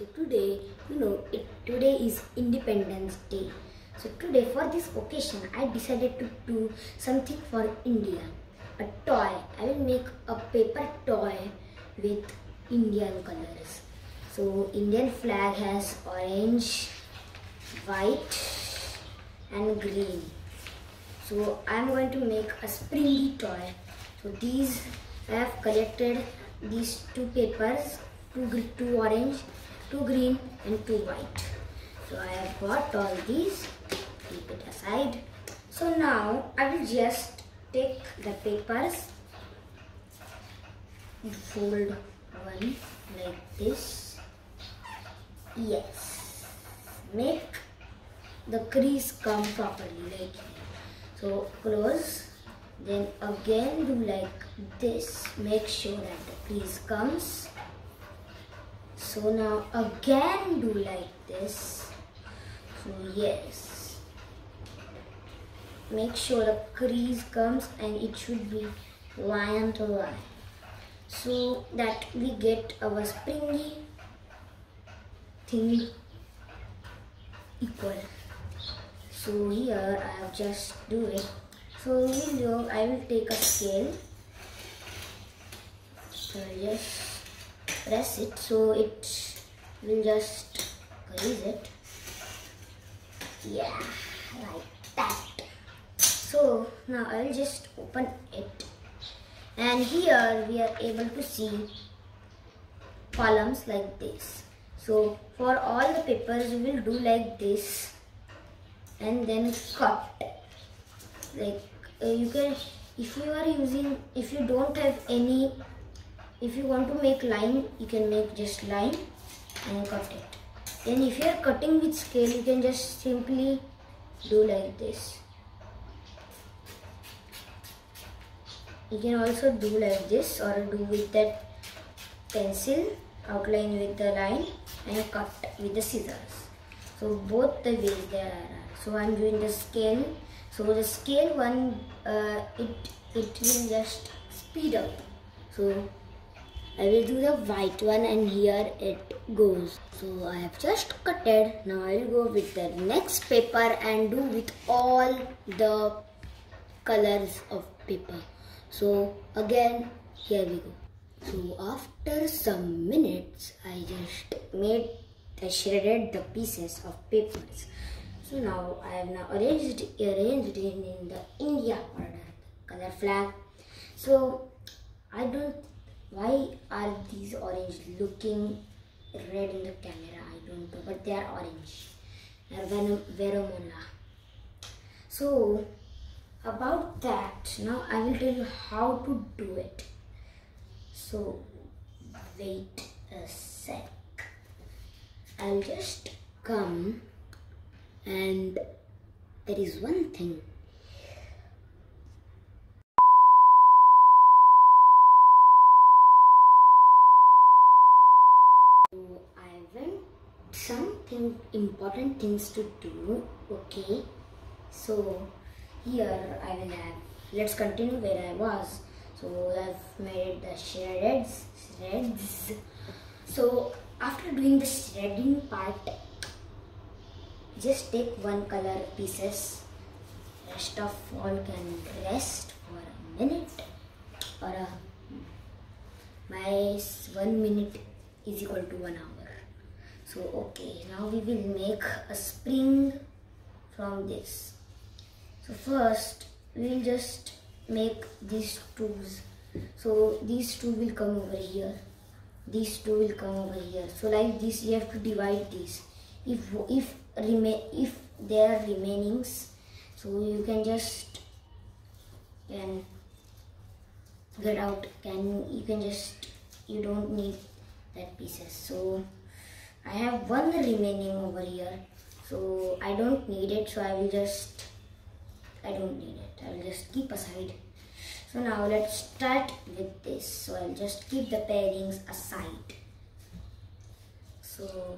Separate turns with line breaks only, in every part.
So today, today is Independence Day. So today, for this occasion, I decided to do something for India. A toy. I will make a paper toy with Indian colors. So Indian flag has orange, white and green. So I am going to make a springy toy. So these I have collected these two papers, two orange, two green and two white. So I have got all these, keep it aside. So now I will just take the papers, fold one like this. Yes, make the crease come properly like here. So close, then again do like this, make sure that the crease comes. So now again do like this. So yes, make sure the crease comes and it should be line to line, so that we get our springy thing equal. So here I have just do it. So I will take a scale. So just press it so it will just crease it. Yeah, like that. So now I will just open it, and here we are able to see columns like this. So for all the papers we will do like this and then cut. Like you can, if you don't have any, if you want to make line, you can make just line and cut it. Then if you are cutting with scale, you can just simply do like this. You can also do like this or do with that pencil, outline with the line and cut with the scissors. So both the ways there are. So I am doing the scale. So the scale one, it will just speed up. So I will do the white one and here it goes. So I have just cut it. Now I will go with the next paper and do with all the colors of paper. So again, here we go. So after some minutes, I just shredded the pieces of papers. So now I have arranged it in the India order, color flag. So why are these orange looking red in the camera? I don't know, but they are orange. They are Veromola. So about that, now I will tell you how to do it. So wait a sec. I'll just come, and there is one thing. So I went something important things to do. Okay, so here I will have, let's continue where I was. So I've made the shreds. So after doing the shredding part, just take one color pieces. Rest of all can rest for a minute, or my 1 minute is equal to 1 hour. So okay, now we will make a spring from this. So first we will just make these twos. So these two will come over here. These two will come over here. So like this, you have to divide these. If there are remainings, so you can just get out. You don't need that pieces. So I have one remaining over here. So I don't need it. So I don't need it. I will just keep aside. So now let's start with this. So I'll just keep the pairings aside. So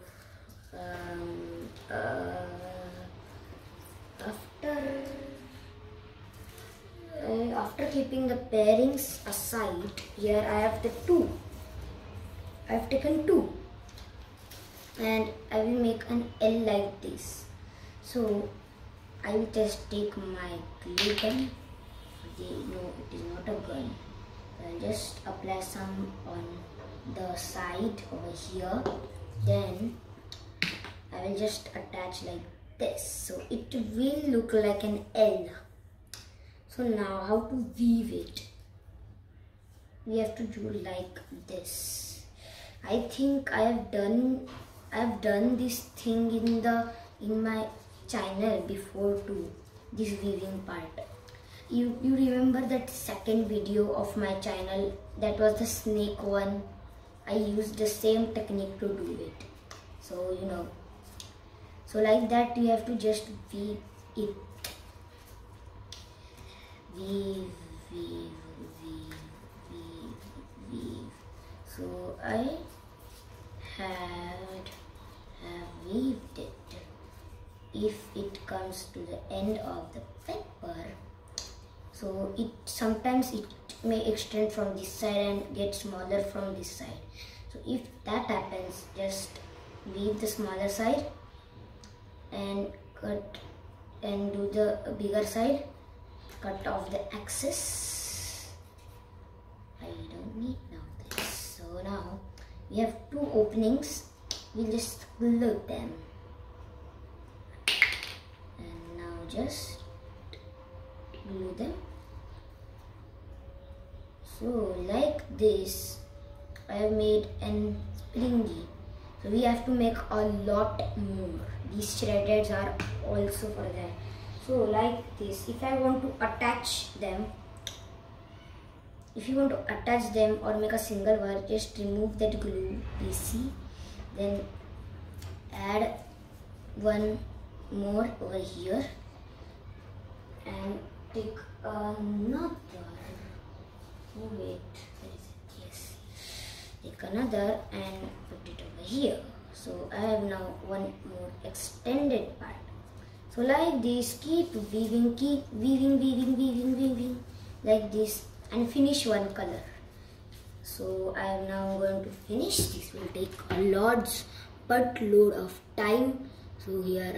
after keeping the pairings aside, here I have the two. I have taken two. and I will make an L like this. So I will just take my glue gun. No, it is not a gun. I'll just apply some on the side over here. Then I will just attach like this. So it will look like an L. So now how to weave it? We have to do like this. I think I have done this thing in my channel before too. This weaving part. You remember that second video of my channel, that was the snake one. I used the same technique to do it. So you know. So like that you have to just weave it. Weave, weave, weave, weave, weave. So I have weaved it. If it comes to the end of the paper, so sometimes it may extend from this side and get smaller from this side. So if that happens, just leave the smaller side and cut and do the bigger side. Cut off the excess. I don't need now this. So now we have two openings. We'll just glue them. And now just glue them. So like this, I have made an springy. So we have to make a lot more. These threads are also for that. So like this, if I want to attach them, if you want to attach them or make a single wire, just remove that glue PC, then add one more over here and take another. Oh wait, where is it? Yes. Take another and put it over here. So I have now one more extended part. So like this, keep weaving, weaving like this and finish one color. So I am now going to finish. This will take a load of time. So here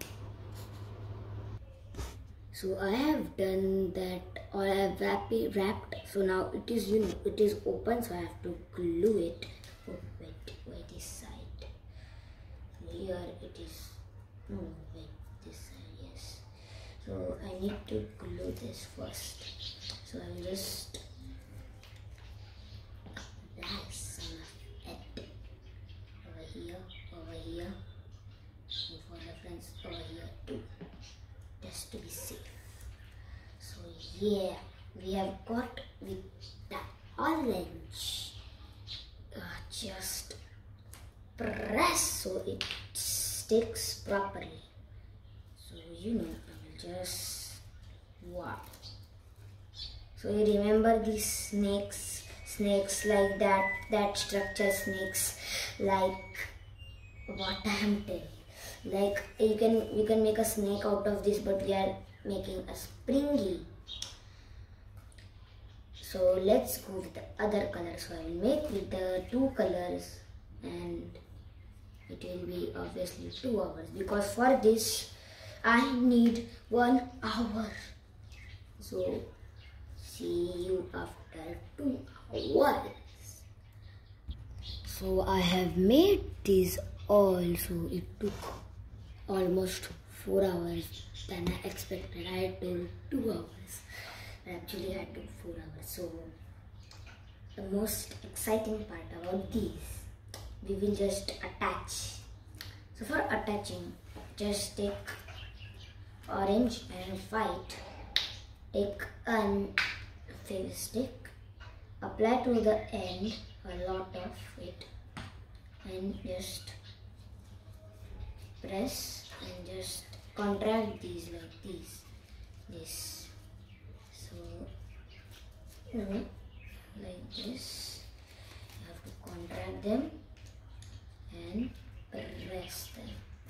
I have done that, or I have wrapped. So now it is, it is open. So I have to glue it. Oh wait, this side. Here it is. No, wait. This side, yes. So I need to glue this first. So I will just apply some of it over here, and for reference over here too, just to be safe. So yeah, we have got with the orange. Just press so it sticks properly. So I will just wow. So you remember these snakes like that structure, snakes like what I am telling. Like you can make a snake out of this, but we are making a springy. So let's go with the other color. So I will make with the two colors, and it will be obviously 2 hours, because for this I need 1 hour. So see you after 2 hours. So I have made this all. So it took almost 4 hours than I expected. I told 2 hours. Actually I took 4 hours. So the most exciting part about these, we will just attach. So for attaching, just take orange and white, take a fave stick, apply to the end a lot of it, and just press and just contract these like this. So like this, you have to contract them and press them.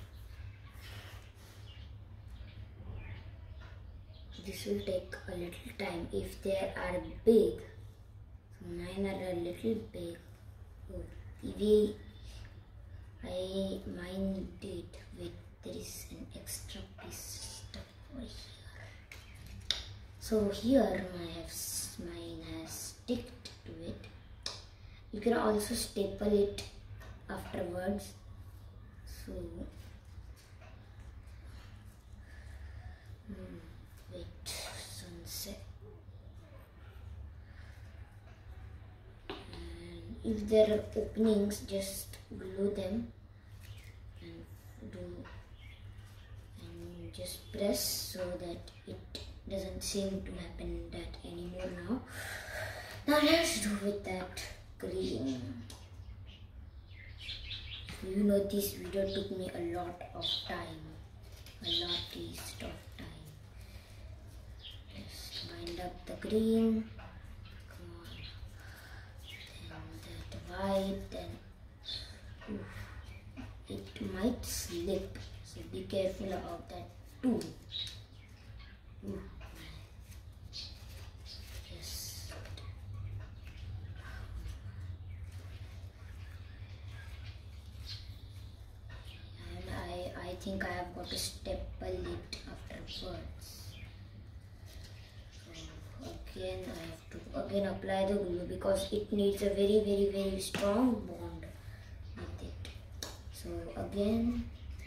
This will take a little time if they are big. So mine are a little big. I mined it with, there is an extra piece stuck over here. So here mine has sticked to it. You can also staple it afterwards. So wait, sunset. And if there are openings, just glue them and just press so that it doesn't seem to happen that anymore now. Now let's do with that green. You know, this video took me a lot of time. Just wind up the green. Come on. Then that white, then it might slip. So be careful about that too. Yes. And I think I have got to staple it afterwards. So again I have to apply the glue because it needs a very strong bond with it. So again,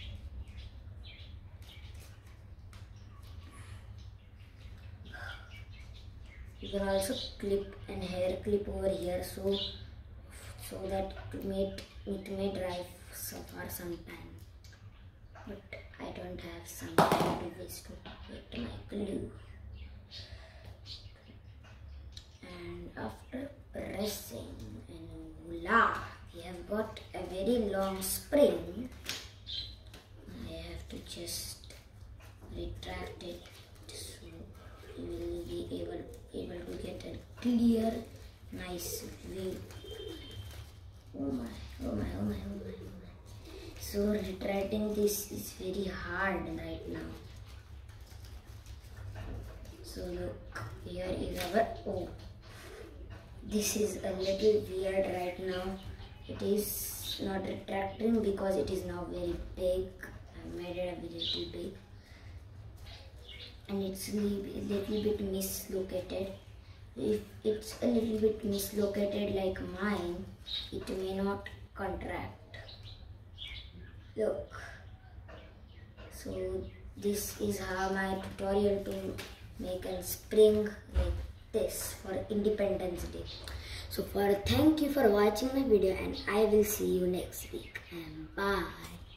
you can also clip and hair clip over here so that it may dry for some time. But I don't have some time to waste with my glue. And after pressing, and voila, we have got a very long spring. I have to just retract it so you will be able to get a clear, nice view. Oh my. So retracting this is very hard right now. So look, here is our this is a little weird right now. It is not retracting because it is now very big. I made it a little big. And it's a little bit mislocated. If it's a little bit mislocated like mine, it may not contract. Look. So this is how my tutorial to make a spring like this for Independence Day. So thank you for watching my video, and I will see you next week, and bye.